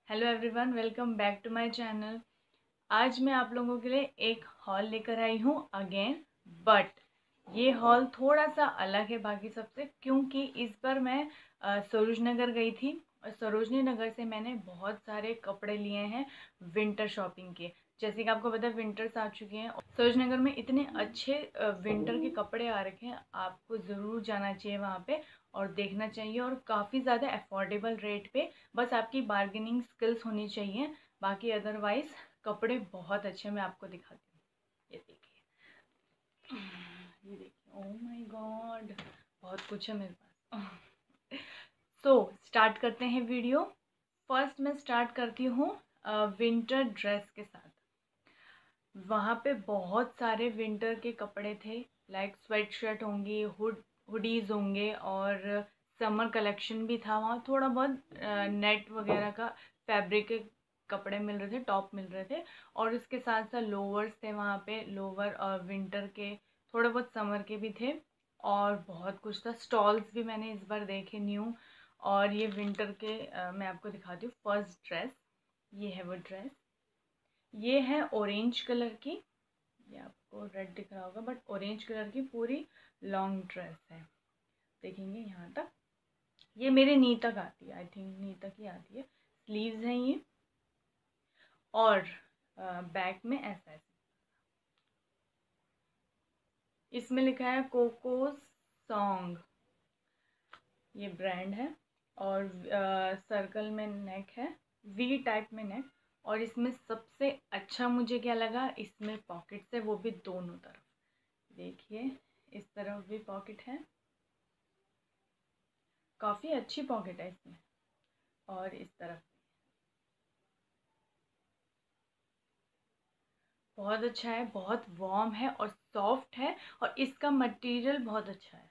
Hello everyone, welcome back to my channel. आज मैं आप लोगों के लिए एक हॉल लेकर आई हूँ अगेन, बट ये हॉल थोड़ा सा अलग है बाकी सबसे, क्योंकि इस बार मैं सरोज नगर गई थी और सरोजनी नगर से मैंने बहुत सारे कपड़े लिए हैं विंटर शॉपिंग के। जैसे कि आपको पता है विंटर्स आ चुके हैं, सरोज नगर में इतने अच्छे विंटर के कपड़े आ रखे हैं, आपको ज़रूर जाना चाहिए वहाँ पे और देखना चाहिए, और काफ़ी ज़्यादा अफोर्डेबल रेट पे। बस आपकी बार्गेनिंग स्किल्स होनी चाहिए, बाकी अदरवाइज़ कपड़े बहुत अच्छे। मैं आपको दिखाती हूँ, ये देखिए, ये देखिए, ओह माय गॉड, बहुत कुछ है मेरे पास। सो स्टार्ट करते हैं वीडियो। फर्स्ट मैं स्टार्ट करती हूँ विंटर ड्रेस के साथ। वहाँ पे बहुत सारे विंटर के कपड़े थे, लाइक स्वेट शर्ट होंगी, हुडीज़ होंगे, और समर कलेक्शन भी था वहाँ। थोड़ा बहुत नेट वगैरह का फैब्रिक के कपड़े मिल रहे थे, टॉप मिल रहे थे, और इसके साथ साथ लोवर्स थे वहाँ पे, लोवर और विंटर के, थोड़े बहुत समर के भी थे, और बहुत कुछ था। स्टॉल्स भी मैंने इस बार देखे न्यू। और ये विंटर के मैं आपको दिखाती हूँ फर्स्ट ड्रेस। ये है वो ड्रेस, ये है ऑरेंज कलर की। ये आपको रेड दिख रहा होगा, बट ऑरेंज कलर की पूरी लॉन्ग ड्रेस है, देखेंगे यहाँ तक। ये मेरे नी तक आती है, आई थिंक नी तक ही आती है। स्लीव्स हैं ये, और बैक में ऐसा है। इसमें लिखा है कोको सॉन्ग, ये ब्रांड है, और सर्कल में नेक है, वी टाइप में नेक। और इसमें सबसे अच्छा मुझे क्या लगा, इसमें पॉकेट्स है, वो भी दोनों तरफ। देखिए, इस तरफ भी पॉकेट है, काफ़ी अच्छी पॉकेट है इसमें, और इस तरफ बहुत अच्छा है, बहुत वार्म है और सॉफ्ट है, और इसका मटेरियल बहुत अच्छा है।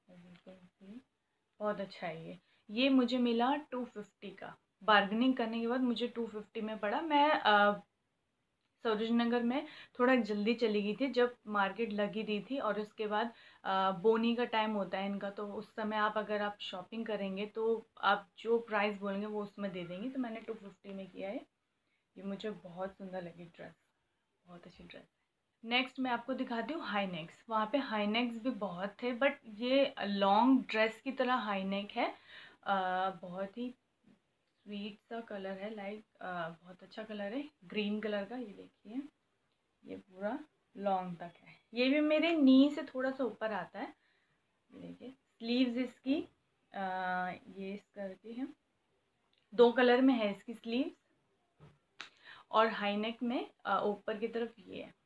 बहुत अच्छा है ये मुझे मिला 250 का। बार्गेनिंग करने के बाद मुझे 250 में पड़ा। मैं सरोज नगर में थोड़ा जल्दी चली गई थी जब मार्केट लगी रही थी, और उसके बाद बोनी का टाइम होता है इनका, तो उस समय आप अगर आप शॉपिंग करेंगे तो आप जो प्राइस बोलेंगे वो उसमें दे देंगे। तो मैंने 250 में किया है। ये मुझे बहुत सुंदर लगी ड्रेस, बहुत अच्छी ड्रेस है। नेक्स्ट मैं आपको दिखाती हूँ हाई नेक्स। वहाँ पे हाई नेक्स भी बहुत थे, बट ये लॉन्ग ड्रेस की तरह हाई नेक है। बहुत ही स्वीट सा कलर है, लाइक बहुत अच्छा कलर है, ग्रीन कलर का। ये देखिए, ये पूरा लॉन्ग तक है, ये भी मेरे नी से थोड़ा सा ऊपर आता है। ये देखिए, स्लीव्स इसकी ये इस कलर की है, दो कलर में है इसकी स्लीव्स, और हाई नेक में ऊपर की तरफ ये है,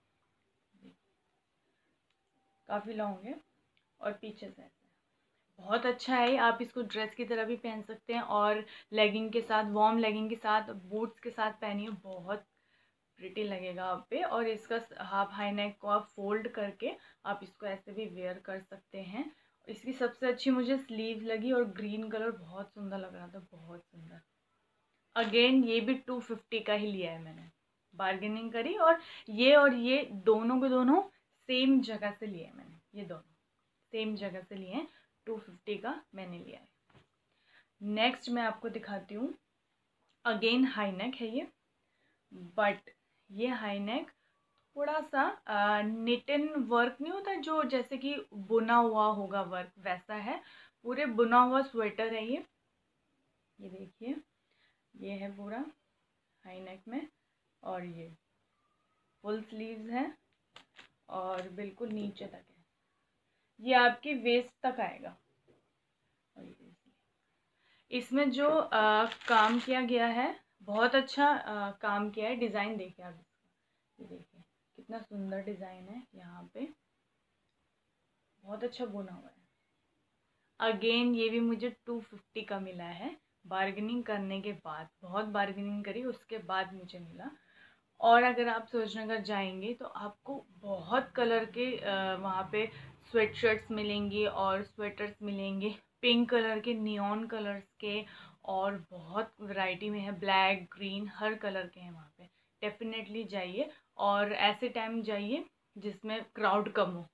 काफ़ी लॉन्ग है, और पीछे से ऐसा है। बहुत अच्छा है, आप इसको ड्रेस की तरह भी पहन सकते हैं, और लेगिंग के साथ, वार्म लेगिंग के साथ, बूट्स के साथ पहनिए, बहुत प्रिटी लगेगा आप पे। और इसका हाफ हाई नेक को आप फोल्ड करके आप इसको ऐसे भी वेयर कर सकते हैं। इसकी सबसे अच्छी मुझे स्लीव लगी, और ग्रीन कलर बहुत सुंदर लग रहा था, बहुत सुंदर। अगेन ये भी 250 का ही लिया है मैंने, बार्गेनिंग करी, और ये दोनों के दोनों सेम जगह से लिए हैं मैंने, ये दोनों सेम जगह से लिए हैं। 250 का मैंने लिया है। नेक्स्ट मैं आपको दिखाती हूँ, अगेन हाई नेक है ये, बट ये हाई नेक थोड़ा सा निटिन वर्क नहीं होता जो, जैसे कि बुना हुआ होगा वर्क, वैसा है। पूरे बुना हुआ स्वेटर है ये देखिए, ये है पूरा हाई नेक में, और ये फुल स्लीव्स है, और बिल्कुल नीचे तक है, ये आपकी वेस्ट तक आएगा। और ये इसमें जो काम किया गया है, बहुत अच्छा काम किया है। डिज़ाइन देखिए आप इसका, ये देखिए कितना सुंदर डिज़ाइन है यहाँ पे, बहुत अच्छा बुना हुआ है। अगेन ये भी मुझे 250 का मिला है, बार्गेनिंग करने के बाद, बहुत बार्गेनिंग करी उसके बाद मुझे मिला। और अगर आप सरोजनगर जाएंगे तो आपको बहुत कलर के वहाँ पे स्वेट शर्ट्स मिलेंगी और स्वेटर्स मिलेंगे, पिंक कलर के, नियॉन कलर्स के, और बहुत वैरायटी में है, ब्लैक, ग्रीन, हर कलर के हैं वहाँ पे। डेफिनेटली जाइए, और ऐसे टाइम जाइए जिसमें क्राउड कम हो।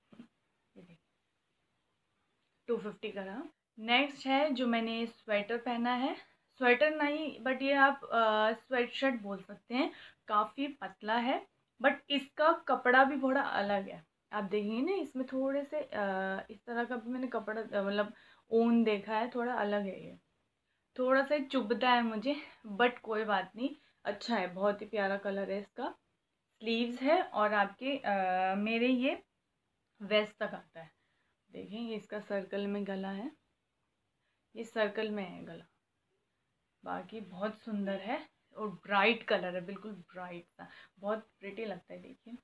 250 का रहा। नेक्स्ट है जो मैंने स्वेटर पहना है, स्वेटर नहीं, बट ये आप स्वेट शर्ट बोल सकते हैं। काफ़ी पतला है, बट इसका कपड़ा भी थोड़ा अलग है। आप देखेंगे ना, इसमें थोड़े से इस तरह का भी मैंने कपड़ा मतलब ऊन देखा है, थोड़ा अलग है ये। थोड़ा सा चुभता है मुझे, बट कोई बात नहीं, अच्छा है, बहुत ही प्यारा कलर है इसका। स्लीव्स है और आपके मेरे ये वेस्ट तक आता है। देखें, ये इसका सर्कल में गला है, ये सर्कल में है गला। बाकी बहुत सुंदर है और ब्राइट कलर है, बिल्कुल ब्राइट सा, बहुत प्रिटी लगता है। देखिए,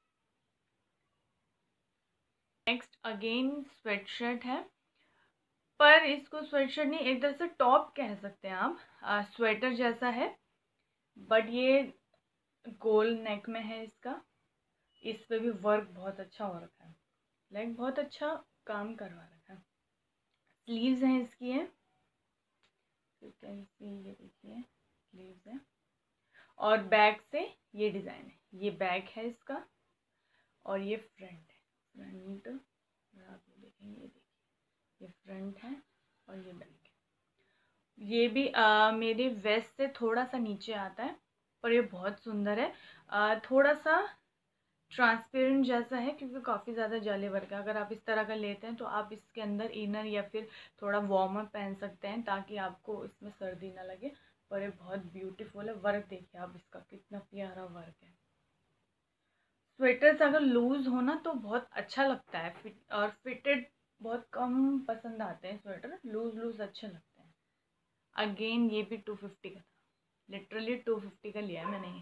नेक्स्ट अगेन स्वेट शर्ट है, पर इसको स्वेट शर्ट नहीं, एक तरह से टॉप कह सकते हैं आप। स्वेटर जैसा है, बट ये गोल नेक में है इसका। इस पे भी वर्क बहुत अच्छा हो रखा है, लाइक बहुत अच्छा काम करवा रखा है। स्लीव्स हैं इसकी, है ये देखिए, स्लीव्स है और बैक से ये डिज़ाइन है। ये बैक है इसका और ये फ्रंट है। फ्रंट आप देखेंगे, ये देखिए, ये फ्रंट है और ये बैक है। ये भी मेरे वेस्ट से थोड़ा सा नीचे आता है, पर ये बहुत सुंदर है। थोड़ा सा ट्रांसपेरेंट जैसा है, क्योंकि काफ़ी ज़्यादा जाली वर्क है। अगर आप इस तरह का लेते हैं तो आप इसके अंदर इनर या फिर थोड़ा वार्मर पहन सकते हैं, ताकि आपको इसमें सर्दी ना लगे। पर ये बहुत ब्यूटीफुल है। वर्क देखिए आप इसका, कितना प्यारा वर्क है। स्वेटर्स अगर लूज़ हो ना तो बहुत अच्छा लगता है, फिट और फिटेड बहुत कम पसंद आते हैं स्वेटर, लूज़ लूज़ अच्छे लगते हैं। अगेन ये भी 250 का था, लिटरली 250 का लिया है मैंने।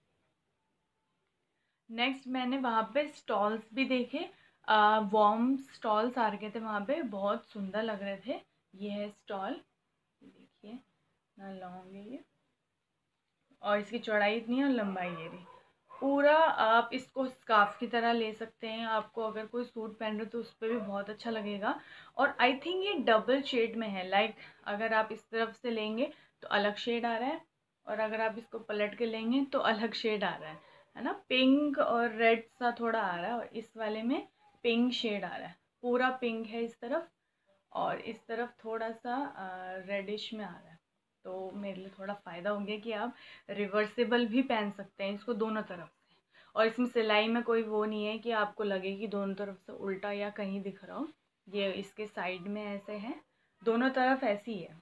नेक्स्ट मैंने वहाँ पे स्टॉल्स भी देखे, वॉर्म स्टॉल्स आ रखे थे वहाँ पे, बहुत सुंदर लग रहे थे। ये है स्टॉल, देखिए ना लॉन्ग है ये, और इसकी चौड़ाई इतनी है और लंबाई ये रही। पूरा आप इसको स्कार्फ की तरह ले सकते हैं। आपको अगर कोई सूट पहन रहे हो तो उस पर भी बहुत अच्छा लगेगा। और आई थिंक ये डबल शेड में है, लाइक अगर आप इस तरफ से लेंगे तो अलग शेड आ रहा है, और अगर आप इसको पलट के लेंगे तो अलग शेड आ रहा है ना। पिंक और रेड सा थोड़ा आ रहा है, और इस वाले में पिंक शेड आ रहा है। पूरा पिंक है इस तरफ, और इस तरफ थोड़ा सा रेडिश में आ रहा है। तो मेरे लिए थोड़ा फ़ायदा हो गया कि आप रिवर्सेबल भी पहन सकते हैं इसको दोनों तरफ से। और इसमें सिलाई में कोई वो नहीं है कि आपको लगे कि दोनों तरफ से उल्टा या कहीं दिख रहा हो। ये इसके साइड में ऐसे है, दोनों तरफ ऐसी है।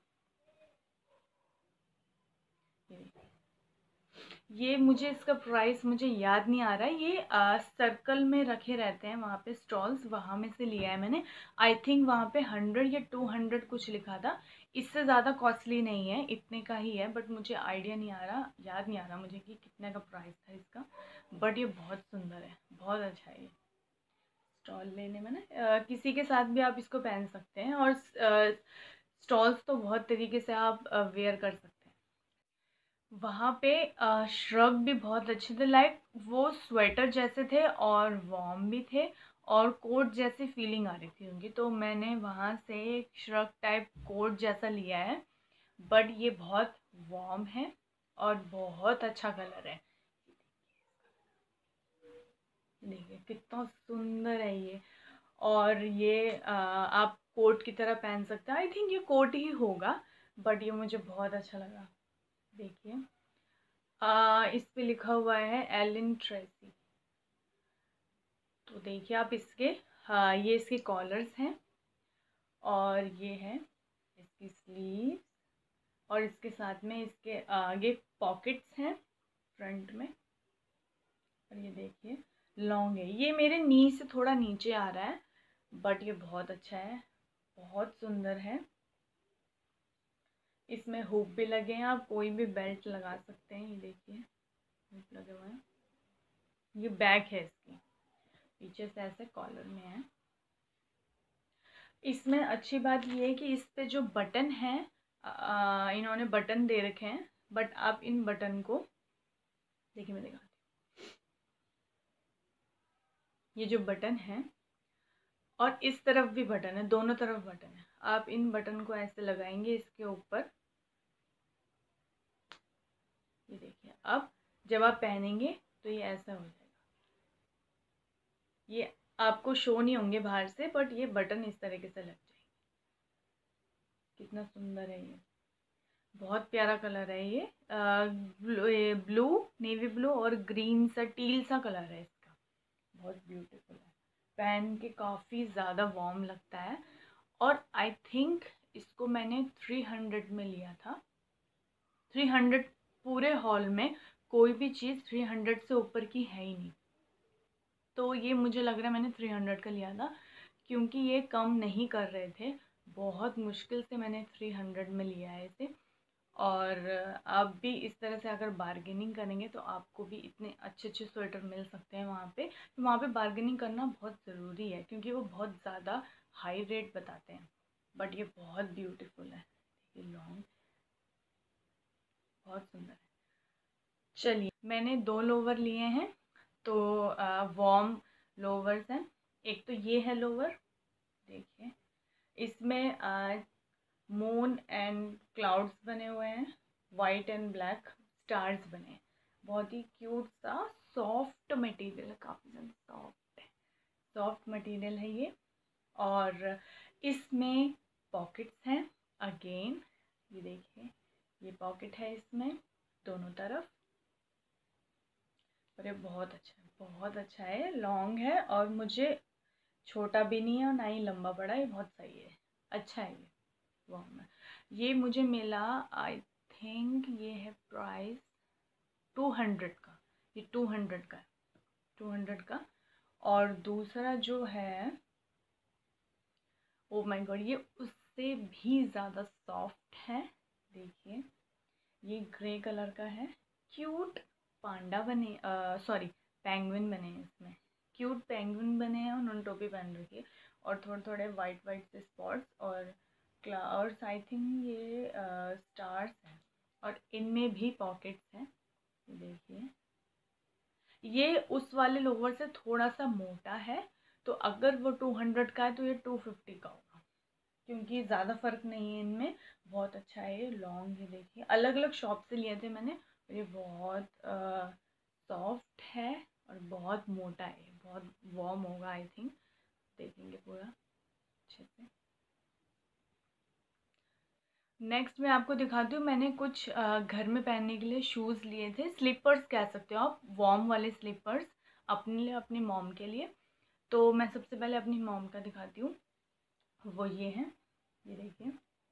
ये मुझे इसका प्राइस मुझे याद नहीं आ रहा है। ये सर्कल में रखे रहते हैं वहाँ पे स्टॉल्स, वहाँ में से लिया है मैंने। आई थिंक वहाँ पे 100 या 200 कुछ लिखा था। इससे ज़्यादा कॉस्टली नहीं है, इतने का ही है, बट मुझे आइडिया नहीं आ रहा, याद नहीं आ रहा मुझे कि कितने का प्राइस था इसका। बट ये बहुत सुंदर है, बहुत अच्छा है ये स्टॉल लेने में ना। किसी के साथ भी आप इसको पहन सकते हैं, और स्टॉल्स तो बहुत तरीके से आप वेयर कर सकते हैं। वहाँ पे श्रग भी बहुत अच्छे थे, लाइक वो स्वेटर जैसे थे और वार्म भी थे, और कोट जैसी फीलिंग आ रही थी उनकी। तो मैंने वहाँ से एक श्रग टाइप कोट जैसा लिया है, बट ये बहुत वार्म है और बहुत अच्छा कलर है। देखिए कितना सुंदर है ये। और ये आप कोट की तरह पहन सकते हैं। आई थिंक ये कोट ही होगा, बट ये मुझे बहुत अच्छा लगा। देखिए, इस पे लिखा हुआ है एलिन ट्रेसी। तो देखिए आप इसके, हाँ ये इसके कॉलर्स हैं, और ये है इसकी स्लीव, और इसके साथ में इसके आगे पॉकेट्स हैं फ्रंट में। और ये देखिए लॉन्ग है, ये मेरे नी से थोड़ा नीचे आ रहा है, बट ये बहुत अच्छा है, बहुत सुंदर है। इसमें हुक भी लगे हैं, आप कोई भी बेल्ट लगा सकते हैं। ये देखिए हुक लगे हुए हैं। ये बैक है इसकी, पीछे से ऐसे कॉलर में है। इसमें अच्छी बात ये है कि इस पे जो बटन है, इन्होंने बटन दे रखे हैं, बट आप इन बटन को देखिए, मैं दिखाती हूँ। ये जो बटन है, और इस तरफ भी बटन है, दोनों तरफ बटन है। आप इन बटन को ऐसे लगाएंगे इसके ऊपर, ये देखिए। अब जब आप पहनेंगे तो ये ऐसा हो जाएगा। ये आपको शो नहीं होंगे बाहर से, बट ये बटन इस तरीके से लग जाएंगे। कितना सुंदर है ये, बहुत प्यारा कलर है ये। ब्लू, नेवी ब्लू और ग्रीन सा टील सा कलर है इसका, बहुत ब्यूटीफुल है। पहन के काफ़ी ज़्यादा वार्म लगता है। और आई थिंक इसको मैंने 300 में लिया था। 300, पूरे हॉल में कोई भी चीज़ 300 से ऊपर की है ही नहीं। तो ये मुझे लग रहा है मैंने 300 का लिया था, क्योंकि ये कम नहीं कर रहे थे। बहुत मुश्किल से मैंने 300 में लिया है इसे। और आप भी इस तरह से अगर बार्गेनिंग करेंगे तो आपको भी इतने अच्छे अच्छे स्वेटर मिल सकते हैं वहाँ पे। तो वहाँ पे बार्गेनिंग करना बहुत ज़रूरी है, क्योंकि वो बहुत ज़्यादा हाई रेट बताते हैं। बट ये बहुत ब्यूटीफुल है, ये लॉन्ग बहुत सुंदर है। चलिए, मैंने 2 लोवर लिए हैं, तो वॉर्म लोवर्स हैं। एक तो ये है लोवर, देखिए इसमें मून एंड क्लाउड्स बने हुए हैं, वाइट एंड ब्लैक स्टार्स बने हैं। बहुत ही क्यूट सा सॉफ्ट मटेरियल है, काफ़ी ज़्यादा सॉफ्ट है, सॉफ्ट मटेरियल है ये। और इसमें पॉकेट्स हैं अगेन, ये देखिए ये पॉकेट है इसमें दोनों तरफ। और ये बहुत अच्छा है, बहुत अच्छा है, लॉन्ग है और मुझे छोटा भी नहीं है और ना ही लंबा पड़ा, ये बहुत सही है, अच्छा है ये। वाह, ये मुझे मिला, आई थिंक ये है प्राइस 200 का, ये 200 का है, 200 का। और दूसरा जो है, ओ माय गॉड, ये उससे भी ज़्यादा सॉफ्ट है। देखिए ये ग्रे कलर का है, क्यूट पांडा बने, सॉरी पेंगुइन बने हैं इसमें, क्यूट पेंगुइन बने हैं, उन्होंने टोपी पहन रखी है और थोड़े थोड़े वाइट वाइट से स्पॉट्स और क्लाउड्स, आई थिंक ये स्टार्स हैं। और इनमें भी पॉकेट्स हैं, देखिए ये उस वाले लोवर से थोड़ा सा मोटा है। तो अगर वो 200 का है तो ये 250 का होगा, क्योंकि ज़्यादा फ़र्क नहीं है इनमें। बहुत अच्छा है ये, लॉन्ग है, देखिए अलग अलग शॉप से लिए थे मैंने। ये बहुत सॉफ्ट है और बहुत मोटा है, बहुत वार्म होगा आई थिंक, देखेंगे पूरा अच्छे से। नेक्स्ट मैं आपको दिखाती हूँ, मैंने कुछ घर में पहनने के लिए शूज़ लिए थे, स्लीपर्स कह सकते हो आप, वार्म वाले स्लीपर्स, अपने लिए, अपनी मॉम के लिए। तो मैं सबसे पहले अपनी मॉम का दिखाती हूँ, वो ये हैं, ये देखिए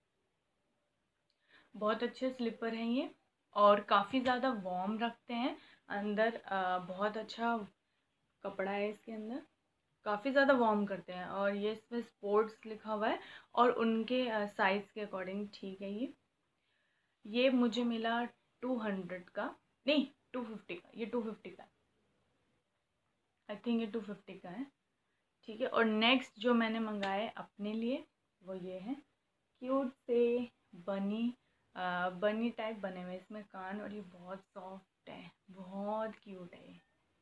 बहुत अच्छे स्लीपर हैं ये, और काफ़ी ज़्यादा वार्म रखते हैं। अंदर बहुत अच्छा कपड़ा है इसके अंदर, काफ़ी ज़्यादा वार्म करते हैं। और ये इसमें स्पोर्ट्स लिखा हुआ है और उनके साइज़ के अकॉर्डिंग ठीक है ये मुझे मिला 200 का, नहीं 250 का, ये 250 का, आई थिंक ये 250 का है, ठीक है। और नेक्स्ट जो मैंने मंगाए अपने लिए वो ये है, क्यूट से बनी, बनी टाइप बने हुए इसमें कान, और ये बहुत सॉफ्ट है, बहुत क्यूट है ये।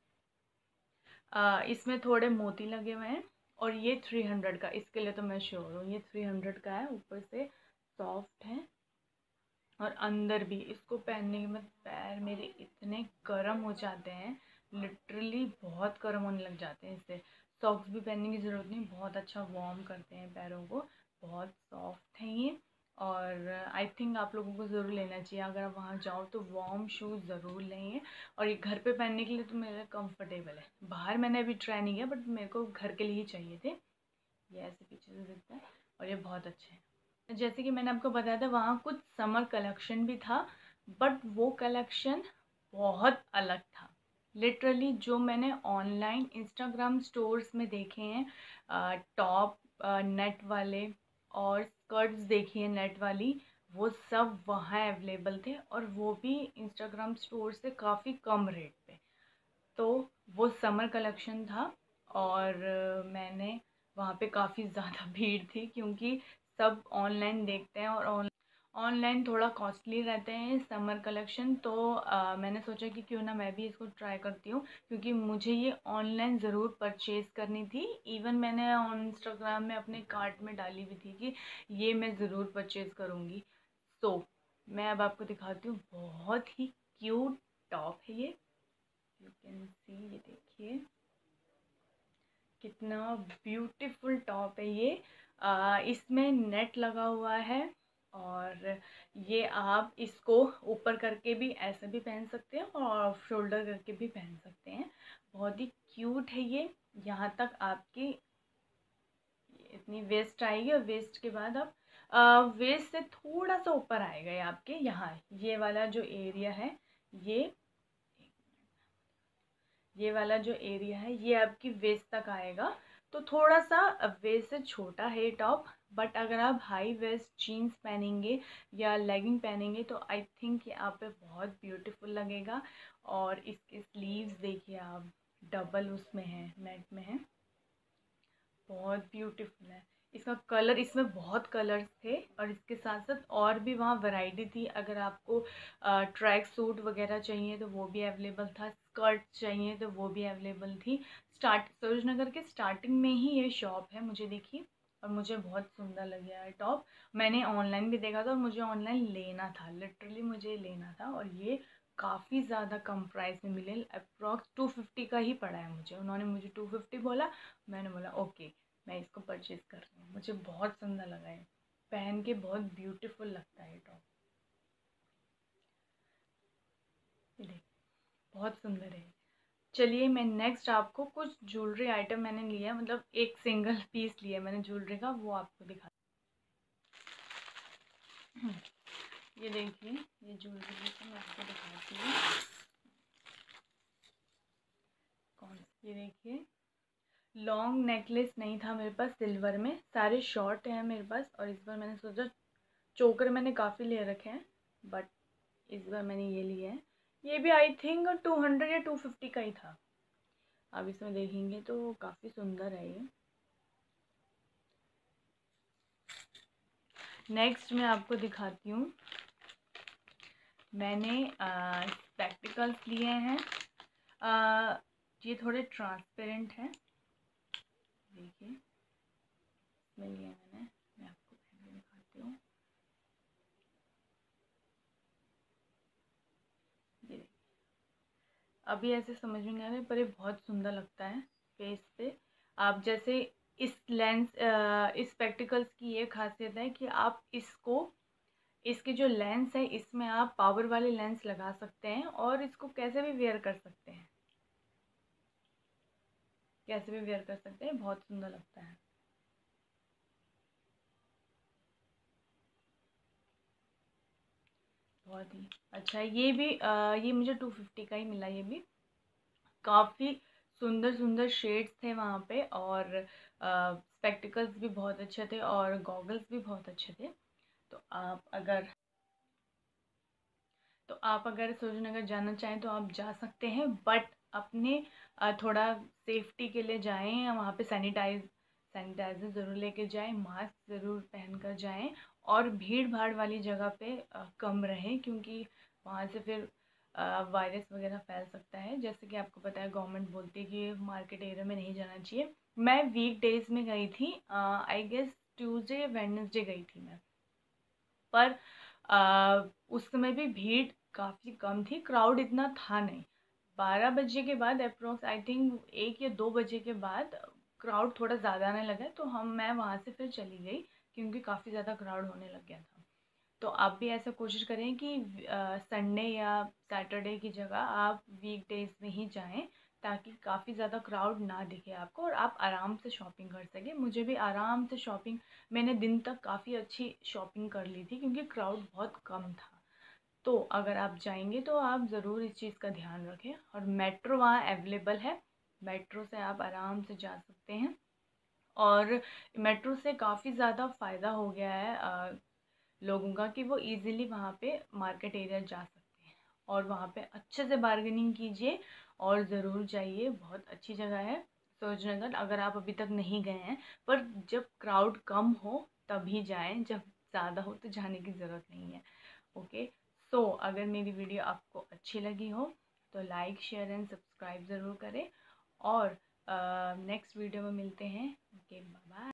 इसमें थोड़े मोती लगे हुए हैं। और ये 300 का, इसके लिए तो मैं श्योर हूँ, ये 300 का है, ऊपर से सॉफ्ट है। और अंदर भी इसको पहनने के बाद पैर मेरे इतने गर्म हो जाते हैं, लिटरली बहुत गर्म होने लग जाते हैं इससे। सॉक्स भी पहनने की ज़रूरत नहीं, बहुत अच्छा वार्म करते हैं पैरों को, बहुत सॉफ्ट हैं ये। और आई थिंक आप लोगों को ज़रूर लेना चाहिए, अगर आप वहाँ जाओ तो वार्म शूज़ ज़रूर लेंगे। और ये घर पे पहनने के लिए तो मेरे कंफर्टेबल है, बाहर मैंने अभी ट्राई नहीं किया, बट मेरे को घर के लिए ही चाहिए थे। ये ऐसे पीछे से दिखता है और ये बहुत अच्छे हैं। जैसे कि मैंने आपको बताया था, वहाँ कुछ समर कलेक्शन भी था, बट वो कलेक्शन बहुत अलग था। लिटरली जो मैंने ऑनलाइन इंस्टाग्राम स्टोर्स में देखे हैं टॉप नेट वाले और स्कर्ट्स देखी हैं नेट वाली, वो सब वहाँ अवेलेबल थे, और वो भी इंस्टाग्राम स्टोर से काफ़ी कम रेट पे। तो वो समर कलेक्शन था। और मैंने वहाँ पे काफ़ी ज़्यादा भीड़ थी, क्योंकि सब ऑनलाइन देखते हैं और ऑनलाइन थोड़ा कॉस्टली रहते हैं समर कलेक्शन। तो मैंने सोचा कि क्यों ना मैं भी इसको ट्राई करती हूँ, क्योंकि मुझे ये ऑनलाइन ज़रूर परचेज़ करनी थी। इवन मैंने ऑन इंस्टाग्राम में अपने कार्ट में डाली भी थी कि ये मैं ज़रूर परचेज़ करूँगी। तो मैं अब आपको दिखाती हूँ, बहुत ही क्यूट टॉप है ये, यू कैन सी, ये देखिए कितना ब्यूटीफुल टॉप है ये। इसमें नेट लगा हुआ है, और ये आप इसको ऊपर करके भी ऐसे भी पहन सकते हैं और शोल्डर करके भी पहन सकते हैं। बहुत ही क्यूट है ये। यहाँ तक आपकी इतनी वेस्ट आएगी और वेस्ट के बाद आप वेस्ट से थोड़ा सा ऊपर आएगा ये आपके यहाँ, ये वाला जो एरिया है, ये वाला जो एरिया है ये आपकी वेस्ट तक आएगा। तो थोड़ा सा वेस्ट से छोटा है टॉप, बट अगर आप हाई वेस्ट जीन्स पहनेंगे या लेगिंग पहनेंगे तो आई थिंक ये आप पे बहुत ब्यूटीफुल लगेगा। और इसके स्लीव्स देखिए आप, डबल उसमें है, नेट में है, बहुत ब्यूटीफुल है। इसका कलर, इसमें बहुत कलर्स थे और इसके साथ साथ और भी वहाँ वैरायटी थी। अगर आपको ट्रैक सूट वगैरह चाहिए तो वो भी अवेलेबल था, स्कर्ट चाहिए तो वो भी अवेलेबल थी। सरोज नगर के स्टार्टिंग में ही ये शॉप है, मुझे देखी और मुझे बहुत सुंदर लगा है टॉप। मैंने ऑनलाइन भी देखा था और मुझे ऑनलाइन लेना था, लिटरली मुझे लेना था। और ये काफ़ी ज़्यादा कम प्राइस में मिले, अप्रॉक्स 250 का ही पड़ा है मुझे। उन्होंने मुझे 250 बोला, मैंने बोला ओके मैं इसको परचेज़ कर रही हूँ। मुझे बहुत सुंदर लगा है, पहन के बहुत ब्यूटीफुल लगता है टॉप। ये देखिए बहुत सुंदर है। चलिए मैं नेक्स्ट आपको कुछ ज्वेलरी आइटम मैंने लिया, मतलब एक सिंगल पीस लिया मैंने ज्वेलरी का, वो आपको दिखा। ये देखिए, ये ज्वेलरी पीस मैं आपको दिखाती हूँ। ये देखिए, लॉन्ग नेकलेस नहीं था मेरे पास सिल्वर में, सारे शॉर्ट हैं मेरे पास। और इस बार मैंने सोचा, चोकर मैंने काफ़ी ले रखे हैं बट इस बार मैंने ये लिया है। ये भी आई थिंक 200 या 250 का ही था। अब इसमें देखेंगे तो काफ़ी सुंदर है ये। नेक्स्ट मैं आपको दिखाती हूँ, मैंने स्पेक्टिकल्स लिए हैं। ये थोड़े ट्रांसपेरेंट हैं, देखिए इसमें लिए मैंने, मैं आपको पहले दिखाती हूँ। ये अभी ऐसे समझ में नहीं आ रहा है पर ये बहुत सुंदर लगता है फेस पे। आप जैसे इस लेंस, इस स्पेक्टिकल्स की ये खासियत है कि आप इसको, इसकी जो लेंस है इसमें आप पावर वाले लेंस लगा सकते हैं और इसको कैसे भी वेयर कर सकते हैं, कैसे भी वेयर कर सकते हैं, बहुत सुंदर लगता है। बहुत ही अच्छा है। ये भी ये मुझे 250 का ही मिला। ये भी काफ़ी सुंदर सुंदर शेड्स थे वहाँ पे और स्पेक्टिकल्स भी बहुत अच्छे थे और गॉगल्स भी बहुत अच्छे थे। तो आप अगर सूर्यनगर जाना चाहें तो आप जा सकते हैं, बट अपने थोड़ा सेफ्टी के लिए जाएं। वहाँ पे सैनिटाइज़र ज़रूर लेके जाएं, मास्क ज़रूर पहन कर जाएं और भीड़ भाड़ वाली जगह पे कम रहें, क्योंकि वहाँ से फिर वायरस वगैरह फैल सकता है। जैसे कि आपको पता है गवर्नमेंट बोलती है कि मार्केट एरिया में नहीं जाना चाहिए। मैं वीक डेज में गई थी, आई गेस ट्यूसडे वेडनेसडे गई थी मैं, पर उस समय भी भीड़ काफ़ी कम थी, क्राउड इतना था नहीं। 12 बजे के बाद अप्रोक्स आई थिंक 1 या 2 बजे के बाद क्राउड थोड़ा ज़्यादा आने लगा, तो मैं वहाँ से फिर चली गई क्योंकि काफ़ी ज़्यादा क्राउड होने लग गया था। तो आप भी ऐसा कोशिश करें कि संडे या सैटरडे की जगह आप वीक डेज में ही जाएं, ताकि काफ़ी ज़्यादा क्राउड ना दिखे आपको और आप आराम से शॉपिंग कर सकें। मुझे भी आराम से शॉपिंग, मैंने दिन तक काफ़ी अच्छी शॉपिंग कर ली थी क्योंकि क्राउड बहुत कम था। तो अगर आप जाएंगे तो आप ज़रूर इस चीज़ का ध्यान रखें। और मेट्रो वहाँ अवेलेबल है, मेट्रो से आप आराम से जा सकते हैं। और मेट्रो से काफ़ी ज़्यादा फ़ायदा हो गया है लोगों का कि वो इजीली वहाँ पे मार्केट एरिया जा सकते हैं और वहाँ पे अच्छे से बार्गेनिंग कीजिए और ज़रूर जाइए। बहुत अच्छी जगह है सूरजनगर, अगर आप अभी तक नहीं गए हैं। पर जब क्राउड कम हो तभी जाएं, जब ज़्यादा हो तो जाने की ज़रूरत नहीं है। ओके, सो अगर मेरी वीडियो आपको अच्छी लगी हो तो लाइक शेयर एंड सब्सक्राइब ज़रूर करें और नेक्स्ट वीडियो में मिलते हैं। Okay, bye bye.